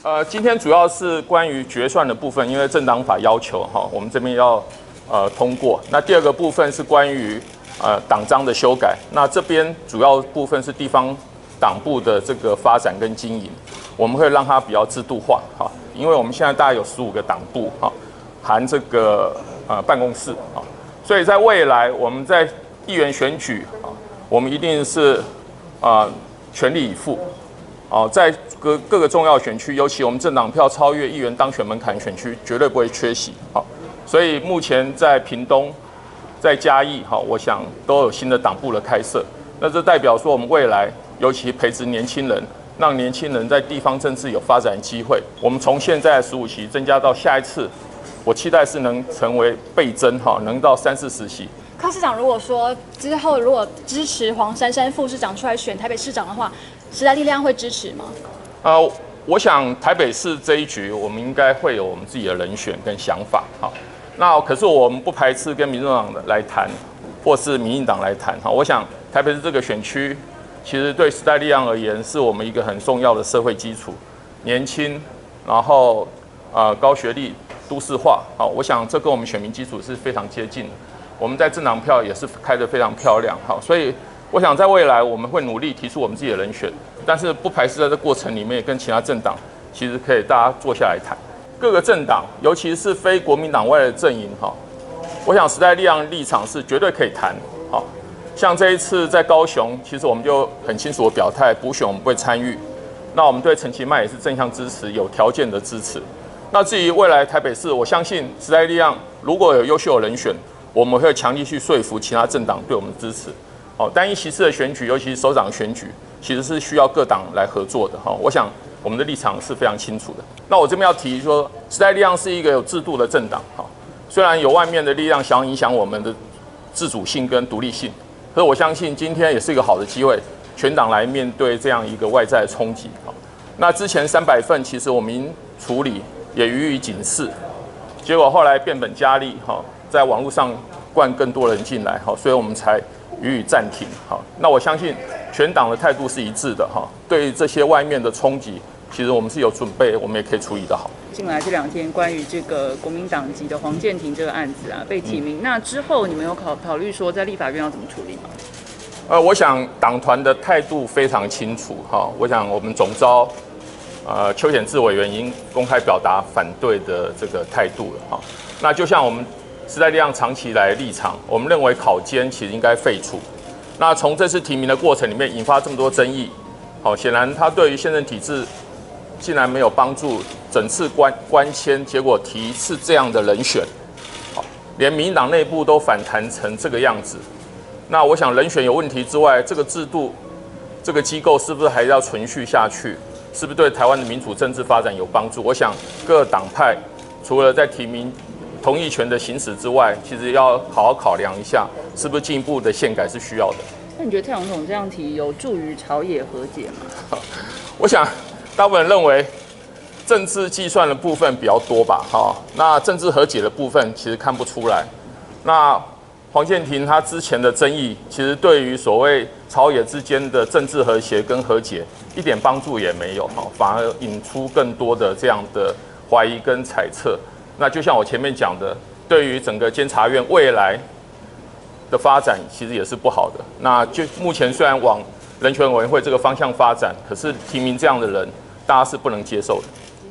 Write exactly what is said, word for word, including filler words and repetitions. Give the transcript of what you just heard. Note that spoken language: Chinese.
呃，今天主要是关于决算的部分，因为政党法要求哈，我们这边要呃通过。那第二个部分是关于呃党章的修改，那这边主要部分是地方党部的这个发展跟经营，我们会让它比较制度化哈，因为我们现在大概有十五个党部哈，含这个呃办公室啊，所以在未来我们在议员选举啊，我们一定是啊、呃、全力以赴。哦，在各各个重要选区，尤其我们政党票超越议员当选门槛选区，绝对不会缺席。好，所以目前在屏东、在嘉义，好，我想都有新的党部的开设。那这代表说，我们未来尤其培植年轻人，让年轻人在地方政治有发展机会。我们从现在十五席增加到下一次，我期待是能成为倍增，哈，能到三四十席。 柯市长如果说之后如果支持黄珊珊副市长出来选台北市长的话，时代力量会支持吗？ 呃，我想台北市这一局，我们应该会有我们自己的人选跟想法。好，那可是我们不排斥跟民众党来谈，或是民进党来谈。好，我想台北市这个选区，其实对时代力量而言，是我们一个很重要的社会基础，年轻，然后呃高学历、都市化。好，我想这跟我们选民基础是非常接近的。我们在政党票也是开得非常漂亮。好，所以我想在未来我们会努力提出我们自己的人选，但是不排斥在这过程里面跟其他政党其实可以大家坐下来谈。各个政党，尤其是非国民党外的阵营，哈，我想时代力量立场是绝对可以谈。好，像这一次在高雄，其实我们就很清楚的表态，补选我们不会参与。那我们对陈其迈也是正向支持，有条件的支持。那至于未来台北市，我相信时代力量如果有优秀的人选，我们会强力去说服其他政党对我们的支持。哦，单一席次的选举，尤其是首长选举，其实是需要各党来合作的。哈，我想我们的立场是非常清楚的。那我这边要提说，时代力量是一个有制度的政党。哈，虽然有外面的力量想要影响我们的自主性跟独立性，可是我相信今天也是一个好的机会，全党来面对这样一个外在的冲击。哈，那之前三百份其实我们已经处理，也予以警示，结果后来变本加厉。哈，在网络上灌更多人进来。哈，所以我们才予以暂停。好，那我相信全党的态度是一致的哈。对于这些外面的冲击，其实我们是有准备，我们也可以处理得好。 近来这两天，关于这个国民党籍的黄健庭这个案子啊，被提名，嗯、那之后你们有考考虑说在立法院要怎么处理吗？ 呃，我想党团的态度非常清楚哈。我想我们总召呃邱显智委员已经公开表达反对的这个态度了哈。那就像我们时代力量长期以来的立场，我们认为考监其实应该废除。那从这次提名的过程里面引发这么多争议，好，显然他对于宪政体制竟然没有帮助，整次关关签，结果提是这样的人选，好，连民进党内部都反弹成这个样子。那我想人选有问题之外，这个制度、这个机构是不是还要存续下去？是不是对台湾的民主政治发展有帮助？我想各党派除了在提名同意权的行使之外，其实要好好考量一下，是不是进一步的宪改是需要的。 那你觉得蔡总统这样提有助于朝野和解吗？ 我想大部分人认为政治计算的部分比较多吧，哈，那政治和解的部分其实看不出来。那黄健庭他之前的争议，其实对于所谓朝野之间的政治和谐跟和解一点帮助也没有，哈，反而引出更多的这样的怀疑跟猜测。那就像我前面讲的，对于整个监察院未来的发展，其实也是不好的。那就目前虽然往人权委员会这个方向发展，可是提名这样的人，大家是不能接受的。